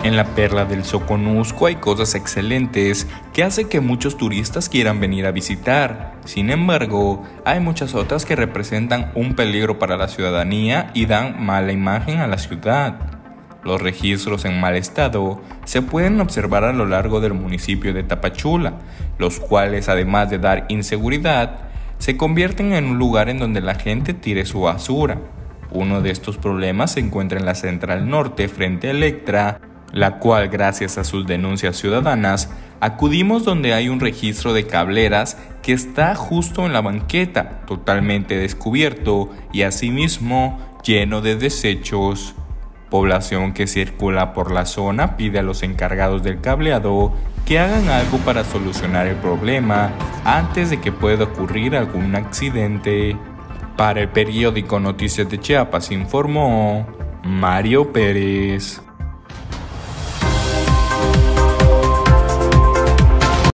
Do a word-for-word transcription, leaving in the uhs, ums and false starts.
En la perla del Soconusco hay cosas excelentes que hacen que muchos turistas quieran venir a visitar. Sin embargo, hay muchas otras que representan un peligro para la ciudadanía y dan mala imagen a la ciudad. Los registros en mal estado se pueden observar a lo largo del municipio de Tapachula, los cuales, además de dar inseguridad, se convierten en un lugar en donde la gente tire su basura. Uno de estos problemas se encuentra en la Central Norte frente a Electra, la cual, gracias a sus denuncias ciudadanas, acudimos donde hay un registro de cableras que está justo en la banqueta, totalmente descubierto y asimismo lleno de desechos. Población que circula por la zona pide a los encargados del cableado que hagan algo para solucionar el problema antes de que pueda ocurrir algún accidente. Para el periódico Noticias de Chiapas informó Mario Pérez.